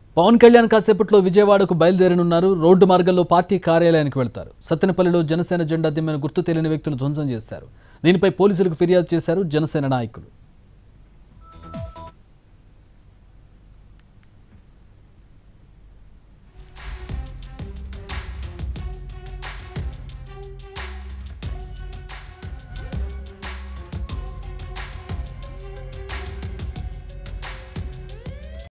పవన్ కళ్యాణ్ కాసేపట్లో విజయవాడకు బయలుదేరనున్నారు. రోడ్డు మార్గంలో పార్టీ కార్యాలయానికి వెళ్తారు. సత్తెనపల్లిలో జనసేన జెండా దిమ్మెను గుర్తు తెలియని వ్యక్తులు ధ్వంసం చేశారు. దీనిపై పోలీసులకు ఫిర్యాదు చేశారు జనసేన నాయకులు.